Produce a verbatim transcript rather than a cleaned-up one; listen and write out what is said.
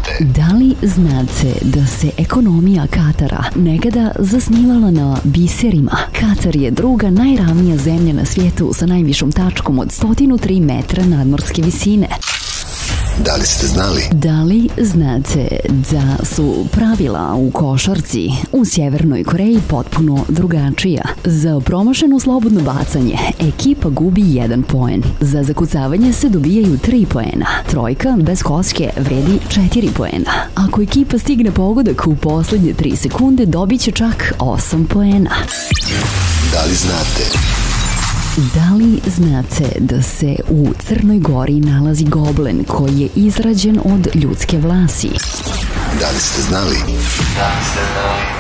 Da li znate da se ekonomija Katara nekada zasnivala na biserima? Katar je druga najravnija zemlja na svijetu sa najvišom tačkom od sto tri metra nadmorske visine. Da li ste znali? Da li znate da su pravila u košarci u Sjevernoj Koreji potpuno drugačija? Za promašeno slobodno bacanje ekipa gubi jedan poen. Za zakucavanje se dobijaju tri poena. Trojka bez koske vredi četiri poena. Ako ekipa stigne pogodak u poslednje tri sekunde, dobit će čak osam poena. Da li znate? Da li znate da se u Crnoj Gori nalazi goblen koji je izrađen od ljudske vlasi? Da li ste znali? Da li ste znali?